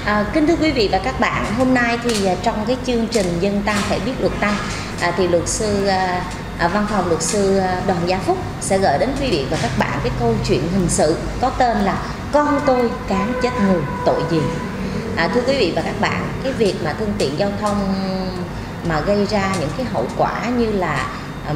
Kính thưa quý vị và các bạn, hôm nay thì trong cái chương trình Dân ta phải biết luật ta thì luật sư văn phòng luật sư Đoàn Gia Phúc sẽ gửi đến quý vị và các bạn cái câu chuyện hình sự có tên là Con tôi cán chết người tội gì. Thưa quý vị và các bạn, cái việc mà phương tiện giao thông mà gây ra những cái hậu quả như là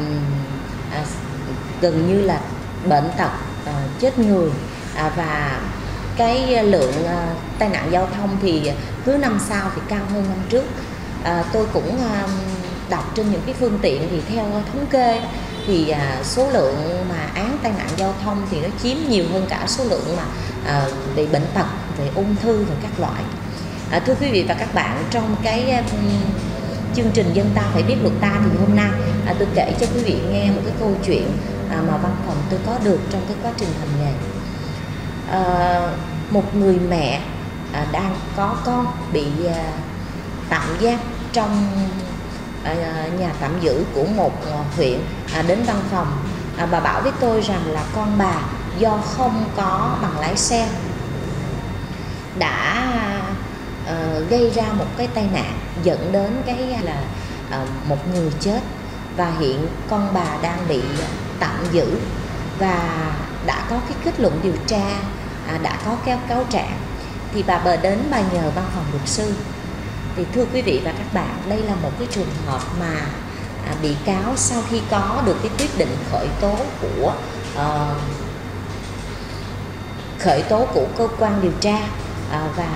gần như là bệnh tật, chết người và cái lượng tai nạn giao thông thì cứ năm sau thì cao hơn năm trước. Tôi cũng đọc trên những cái phương tiện thì theo thống kê thì số lượng mà án tai nạn giao thông thì nó chiếm nhiều hơn cả số lượng mà bị bệnh tật, về ung thư và các loại. Thưa quý vị và các bạn, trong cái chương trình Dân ta phải biết luật ta thì hôm nay tôi kể cho quý vị nghe một cái câu chuyện mà văn phòng tôi có được trong cái quá trình hành nghề. Một người mẹ đang có con bị tạm giam trong nhà tạm giữ của một huyện đến văn phòng. Bà bảo với tôi rằng là con bà do không có bằng lái xe đã gây ra một cái tai nạn dẫn đến cái là một người chết, và hiện con bà đang bị tạm giữ và đã có cái kết luận điều tra, đã có cái cáo trạng. Thì bà đến bà nhờ văn phòng luật sư. Thì thưa quý vị và các bạn, đây là một cái trường hợp mà bị cáo sau khi có được cái quyết định khởi tố của cơ quan điều tra và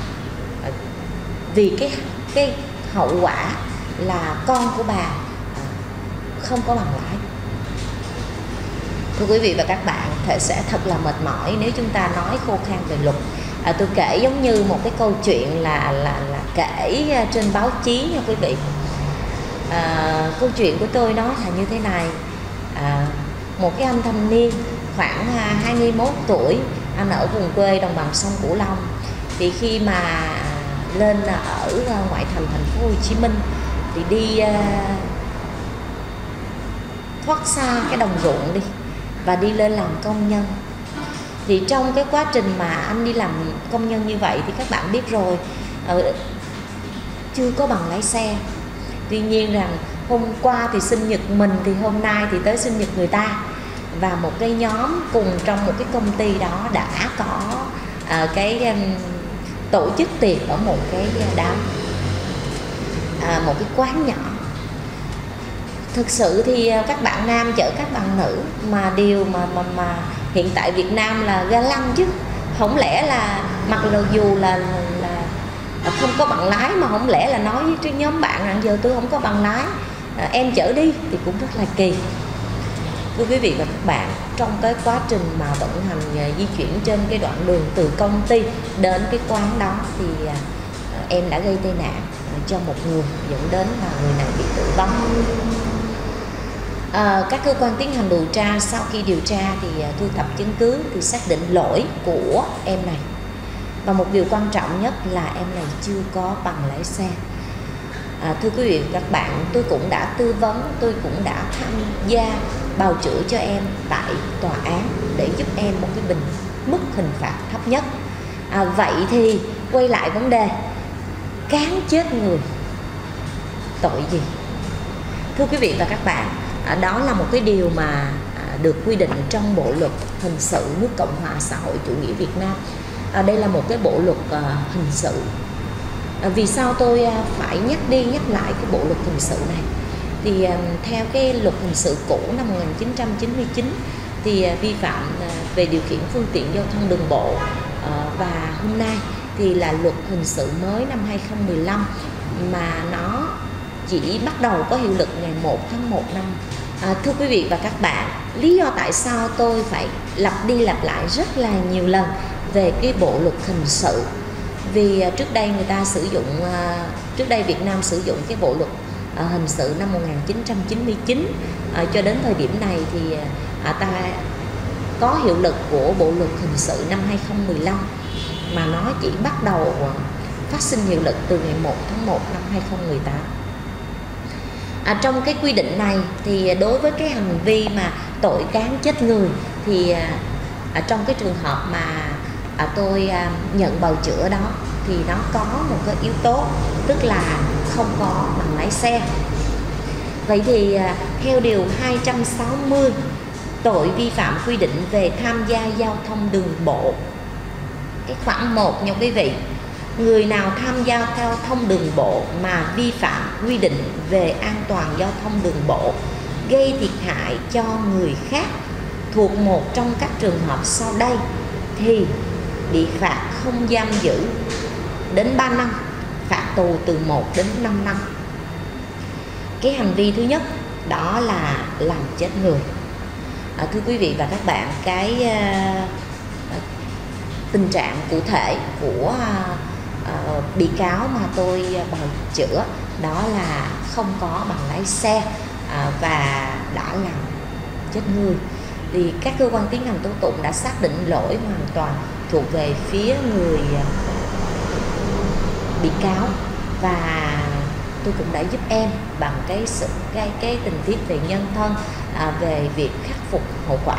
vì cái hậu quả là con của bà không có bằng lái. Thưa quý vị và các bạn, sẽ thật là mệt mỏi nếu chúng ta nói khô khan về luật. Tôi kể giống như một cái câu chuyện là kể trên báo chí nha quý vị. Câu chuyện của tôi nó là như thế này. Một cái anh thanh niên khoảng 21 tuổi, anh ở vùng quê đồng bằng sông Cửu Long. Thì khi mà lên ở ngoại thành thành phố Hồ Chí Minh thì đi thoát xa cái đồng ruộng đi và đi lên làm công nhân. Thì trong cái quá trình mà anh đi làm công nhân như vậy thì các bạn biết rồi, chưa có bằng lái xe. Tuy nhiên rằng hôm qua thì sinh nhật mình thì hôm nay thì tới sinh nhật người ta, và một cái nhóm cùng trong một cái công ty đó đã có cái tổ chức tiệc ở một cái đám, một cái quán nhỏ. Thực sự thì các bạn nam chở các bạn nữ, mà điều mà hiện tại Việt Nam là ga lăng chứ, không lẽ là mặc dù là không có bằng lái mà không lẽ là nói với cái nhóm bạn rằng giờ tôi không có bằng lái, em chở đi, thì cũng rất là kỳ. Thưa quý vị và các bạn, trong cái quá trình mà vận hành di chuyển trên cái đoạn đường từ công ty đến cái quán đó thì em đã gây tai nạn cho một người, dẫn đến là người này bị tử vong. Các cơ quan tiến hành điều tra sau khi điều tra thì thu thập chứng cứ thì xác định lỗi của em này, và một điều quan trọng nhất là em này chưa có bằng lái xe. Thưa quý vị và các bạn, tôi cũng đã tư vấn, tôi cũng đã tham gia bào chữa cho em tại tòa án để giúp em một cái mức hình phạt thấp nhất. Vậy thì quay lại vấn đề cán chết người tội gì? Thưa quý vị và các bạn, đó là một cái điều mà được quy định trong Bộ luật hình sự nước Cộng hòa xã hội chủ nghĩa Việt Nam. Đây là một cái bộ luật hình sự. Vì sao tôi phải nhắc đi nhắc lại cái bộ luật hình sự này? Thì theo cái luật hình sự cũ năm 1999 thì vi phạm về điều khiển phương tiện giao thông đường bộ, và hôm nay thì là luật hình sự mới năm 2015 mà nó chỉ bắt đầu có hiệu lực ngày 1 tháng 1 năm. Thưa quý vị và các bạn, lý do tại sao tôi phải lặp đi lặp lại rất là nhiều lần về cái bộ luật hình sự? Vì trước đây người ta sử dụng, trước đây Việt Nam sử dụng cái bộ luật hình sự năm 1999, cho đến thời điểm này thì ta có hiệu lực của bộ luật hình sự năm 2015 mà nó chỉ bắt đầu phát sinh hiệu lực từ ngày 1 tháng 1 năm 2018. Trong cái quy định này thì đối với cái hành vi mà tội cán chết người thì trong cái trường hợp mà tôi nhận bào chữa đó thì nó có một cái yếu tố, tức là không có bằng lái xe. Vậy thì theo điều 260 tội vi phạm quy định về tham gia giao thông đường bộ, cái khoản 1 nha quý vị, người nào tham gia giao thông đường bộ mà vi phạm quy định về an toàn giao thông đường bộ, gây thiệt hại cho người khác thuộc một trong các trường hợp sau đây thì bị phạt không giam giữ đến 3 năm, phạt tù từ 1 đến 5 năm. Cái hành vi thứ nhất đó là làm chết người. Thưa quý vị và các bạn, cái tình trạng cụ thể của bị cáo mà tôi bào chữa đó là không có bằng lái xe và đã làm chết người, thì các cơ quan tiến hành tố tụng đã xác định lỗi hoàn toàn thuộc về phía người bị cáo, và tôi cũng đã giúp em bằng cái tình tiết về nhân thân, về việc khắc phục hậu quả,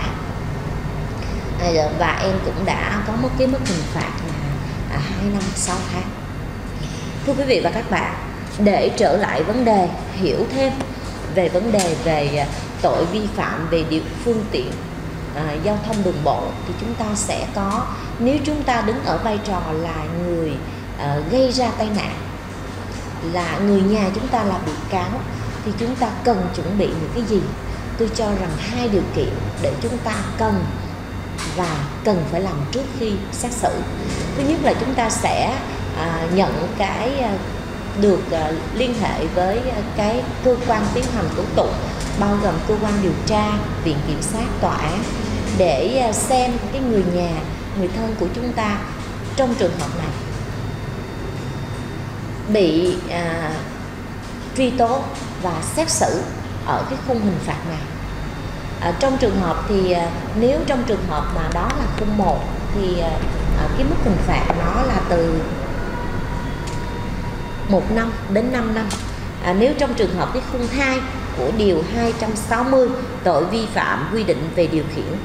và em cũng đã có một cái mức hình phạt là 2 năm 6 tháng. Thưa quý vị và các bạn, để trở lại vấn đề, hiểu thêm về vấn đề về tội vi phạm về điều phương tiện giao thông đường bộ, thì chúng ta sẽ có, nếu chúng ta đứng ở vai trò là người gây ra tai nạn, là người nhà chúng ta là bị cáo, thì chúng ta cần chuẩn bị những cái gì? Tôi cho rằng 2 điều kiện để chúng ta cần phải làm trước khi xét xử. Thứ nhất là chúng ta sẽ nhận được liên hệ với cái cơ quan tiến hành tố tụng, bao gồm cơ quan điều tra, viện kiểm sát, tòa án, để xem cái người nhà, người thân của chúng ta trong trường hợp này bị truy tố và xét xử ở cái khung hình phạt này. Trong trường hợp thì nếu trong trường hợp mà đó là khung 1 thì cái mức hình phạt nó là từ 1 năm đến 5 năm. Nếu trong trường hợp cái khung 2 của điều 260 tội vi phạm quy định về điều khiển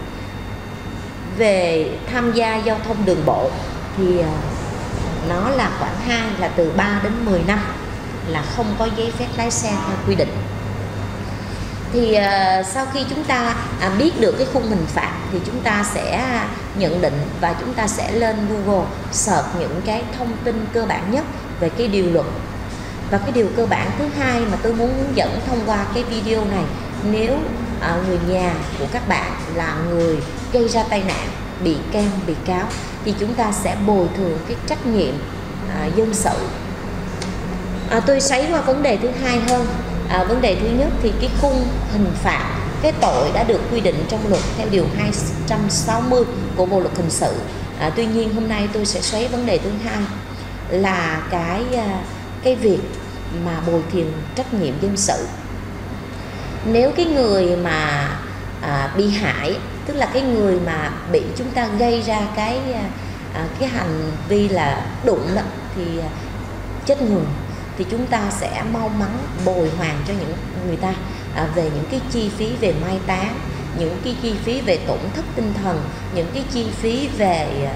về tham gia giao thông đường bộ thì nó là khoản 2 là từ 3 đến 10 năm, là không có giấy phép lái xe theo quy định. Thì sau khi chúng ta biết được cái khung hình phạt thì chúng ta sẽ nhận định và chúng ta sẽ lên Google search những cái thông tin cơ bản nhất về cái điều luật. Và cái điều cơ bản thứ hai mà tôi muốn hướng dẫn thông qua cái video này, nếu người nhà của các bạn là người gây ra tai nạn, bị can, bị cáo, thì chúng ta sẽ bồi thường cái trách nhiệm dân sự. Tôi xoáy qua vấn đề thứ hai hơn. Vấn đề thứ nhất thì cái khung hình phạt, cái tội đã được quy định trong luật theo điều 260 của Bộ luật hình sự. Tuy nhiên hôm nay tôi sẽ xoáy vấn đề thứ hai là cái việc mà bồi thường trách nhiệm dân sự. Nếu cái người mà bị hại, tức là cái người mà bị chúng ta gây ra cái hành vi là đụng đó, thì chết người, thì chúng ta sẽ mau mắn bồi hoàn cho những người ta về những cái chi phí về mai táng, những cái chi phí về tổn thất tinh thần, những cái chi phí về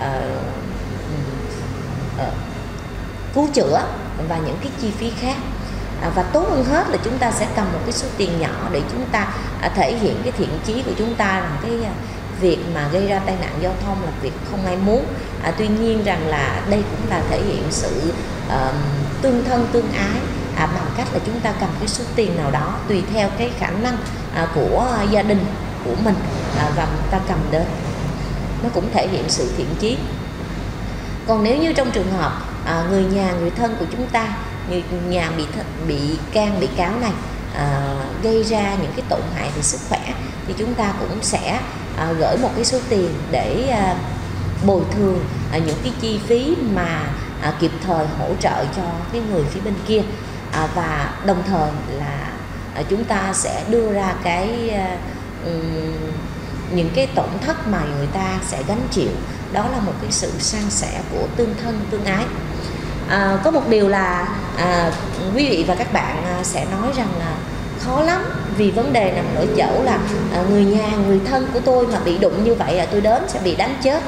cứu chữa và những cái chi phí khác. Và tốt hơn hết là chúng ta sẽ cầm một cái số tiền nhỏ để chúng ta thể hiện cái thiện chí của chúng ta, rằng cái việc mà gây ra tai nạn giao thông là việc không ai muốn. Tuy nhiên rằng là đây cũng là thể hiện sự tương thân tương ái, bằng cách là chúng ta cầm cái số tiền nào đó tùy theo cái khả năng của gia đình của mình, và ta cầm đến, nó cũng thể hiện sự thiện chí. Còn nếu như trong trường hợp người nhà, người thân của chúng ta, người nhà bị can, bị cáo này gây ra những cái tổn hại về sức khỏe, thì chúng ta cũng sẽ gửi một cái số tiền để bồi thường những cái chi phí mà kịp thời hỗ trợ cho cái người phía bên kia, và đồng thời là chúng ta sẽ đưa ra những cái tổn thất mà người ta sẽ gánh chịu. Đó là một cái sự san sẻ của tương thân tương ái. Có một điều là quý vị và các bạn sẽ nói rằng là khó lắm, vì vấn đề nằm ở chỗ là người nhà, người thân của tôi mà bị đụng như vậy là tôi đến sẽ bị đánh chết.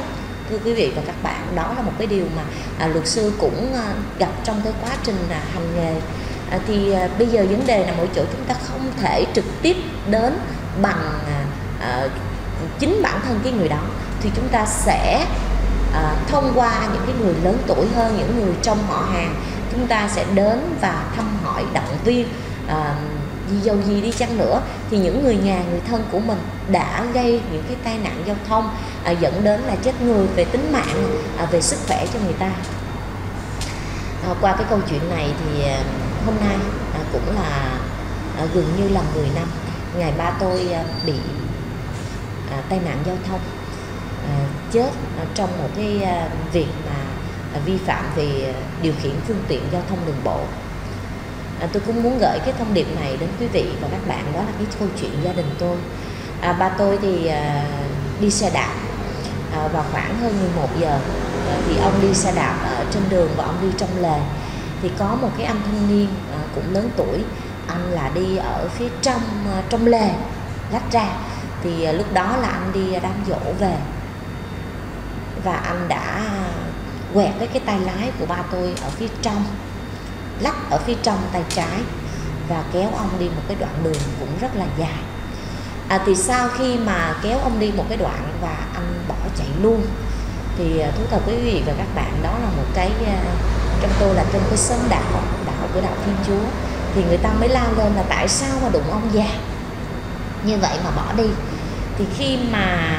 thưa quý vị và các bạn, đó là một cái điều mà luật sư cũng gặp trong cái quá trình hành nghề. Bây giờ vấn đề nằm ở chỗ chúng ta không thể trực tiếp đến bằng chính bản thân cái người đó, thì chúng ta sẽ thông qua những cái người lớn tuổi hơn, những người trong họ hàng, chúng ta sẽ đến và thăm hỏi, động viên. Dầu gì đi chăng nữa thì những người nhà, người thân của mình đã gây những cái tai nạn giao thông dẫn đến là chết người về tính mạng, về sức khỏe cho người ta. Qua cái câu chuyện này thì hôm nay cũng là gần như là 10 năm ngày ba tôi bị tai nạn giao thông, chết trong một cái việc mà vi phạm về điều khiển phương tiện giao thông đường bộ. Tôi cũng muốn gửi cái thông điệp này đến quý vị và các bạn, đó là cái câu chuyện gia đình tôi. Ba tôi thì đi xe đạp vào khoảng hơn 11 giờ thì ông đi xe đạp ở trên đường và ông đi trong lề, thì có một cái anh thanh niên cũng lớn tuổi, anh là đi ở phía trong lề lách ra. Thì lúc đó là anh đi đám giỗ về và anh đã quẹt cái tay lái của ba tôi ở phía trong, lách ở phía trong tay trái và kéo ông đi một cái đoạn đường cũng rất là dài. Thì sau khi mà kéo ông đi một cái đoạn và anh bỏ chạy luôn, thì thú thật quý vị và các bạn, đó là một cái trong tôi là trong cái xóm đạo của đạo Thiên Chúa, thì người ta mới la lên là tại sao mà đụng ông già như vậy mà bỏ đi. Thì khi mà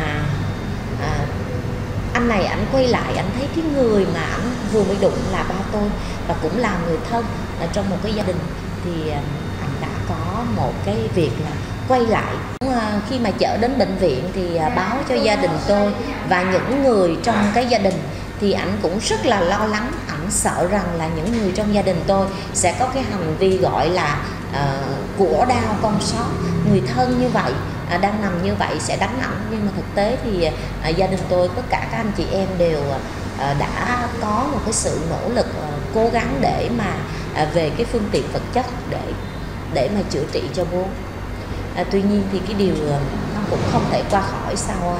anh này anh quay lại, anh thấy cái người mà anh vừa mới đụng là ba tôi và cũng là người thân trong một cái gia đình, thì anh đã có một cái việc là quay lại. Khi mà chở đến bệnh viện thì báo cho gia đình tôi và những người trong cái gia đình, thì anh cũng rất là lo lắng. Anh sợ rằng là những người trong gia đình tôi sẽ có cái hành vi gọi là của đau con sót, người thân như vậy đang nằm như vậy sẽ đánh ảnh. Nhưng mà thực tế thì gia đình tôi, tất cả các anh chị em đều đã có một cái sự nỗ lực cố gắng để mà về cái phương tiện vật chất để mà chữa trị cho bố. Tuy nhiên thì cái điều nó cũng không thể qua khỏi. Sau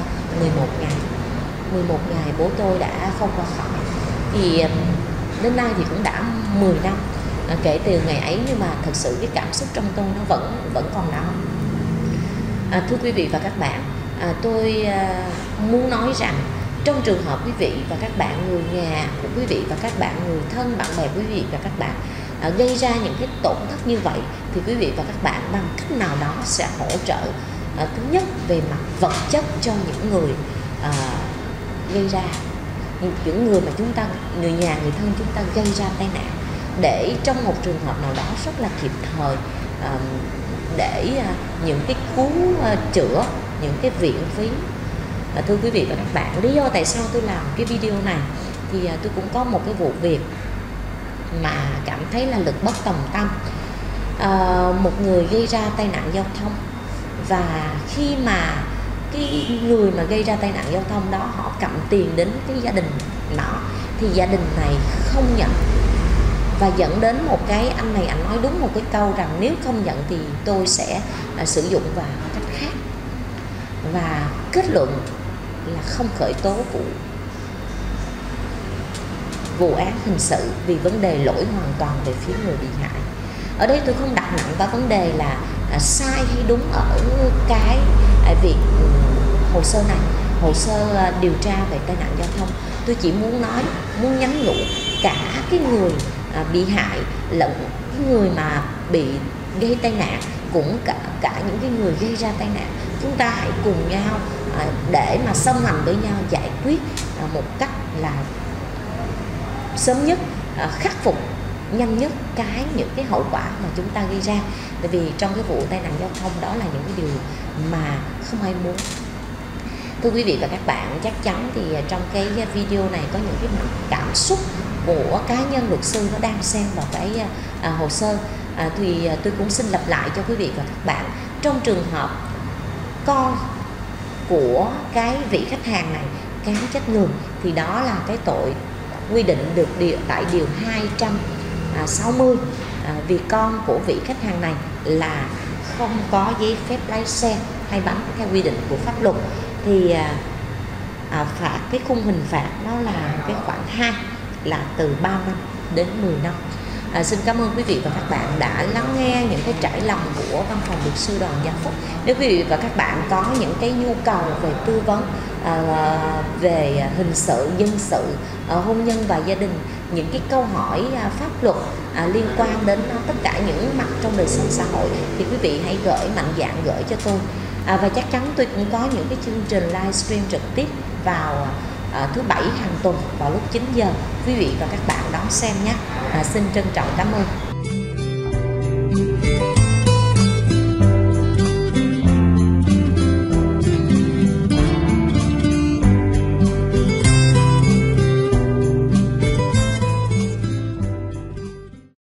11 ngày bố tôi đã không qua khỏi. Thì đến nay thì cũng đã 10 năm kể từ ngày ấy, nhưng mà thật sự cái cảm xúc trong tôi nó vẫn còn đó. Thưa quý vị và các bạn, tôi muốn nói rằng trong trường hợp quý vị và các bạn, người nhà của quý vị và các bạn, người thân, bạn bè quý vị và các bạn gây ra những cái tổn thất như vậy, thì quý vị và các bạn bằng cách nào đó sẽ hỗ trợ thứ nhất về mặt vật chất cho những người gây ra, những người mà chúng ta, người nhà, người thân chúng ta gây ra tai nạn, để trong một trường hợp nào đó rất là kịp thời để những cái cứu chữa, những cái viện phí. Thưa quý vị và các bạn, lý do tại sao tôi làm cái video này thì tôi cũng có một cái vụ việc mà cảm thấy là lực bất tòng tâm. Một người gây ra tai nạn giao thông, và khi mà cái người mà gây ra tai nạn giao thông đó họ cầm tiền đến cái gia đình đó, thì gia đình này không nhận, và dẫn đến một cái, anh này anh nói đúng một cái câu rằng nếu không nhận thì tôi sẽ sử dụng vào cách khác, và kết luận là không khởi tố vụ án hình sự vì vấn đề lỗi hoàn toàn về phía người bị hại. Ở đây tôi không đặt nặng vào vấn đề là sai hay đúng ở cái việc hồ sơ này, hồ sơ điều tra về tai nạn giao thông. Tôi chỉ muốn nhắn nhủ cả cái người bị hại lẫn cái người mà bị gây tai nạn, cũng cả những cái người gây ra tai nạn, chúng ta hãy cùng nhau để mà song hành với nhau giải quyết một cách là sớm nhất, khắc phục nhanh nhất những cái hậu quả mà chúng ta gây ra. Tại vì trong cái vụ tai nạn giao thông đó là những cái điều mà không ai muốn. Thưa quý vị và các bạn, chắc chắn thì trong cái video này có những cái mặt cảm xúc của cá nhân luật sư nó đang xen vào cái hồ sơ. Thì tôi cũng xin lặp lại cho quý vị và các bạn, trong trường hợp con của cái vị khách hàng này cán chết người thì đó là cái tội quy định được tại điều 260, vì con của vị khách hàng này là không có giấy phép lái xe hay bánh theo quy định của pháp luật. Thì phạt, cái khung hình phạt nó là cái khoản 2 là từ 3 năm đến 10 năm. Xin cảm ơn quý vị và các bạn đã lắng nghe những cái trải lòng của văn phòng luật sư Đoàn Gia Phúc. Nếu quý vị và các bạn có những cái nhu cầu về tư vấn về hình sự, dân sự, hôn nhân và gia đình, những cái câu hỏi pháp luật liên quan đến tất cả những mặt trong đời sống xã hội, thì quý vị hãy mạnh dạn gửi cho tôi. Và chắc chắn tôi cũng có những cái chương trình livestream trực tiếp vào thứ Bảy hàng tuần vào lúc 9 giờ. Quý vị và các bạn đón xem nhé. Xin trân trọng cảm ơn.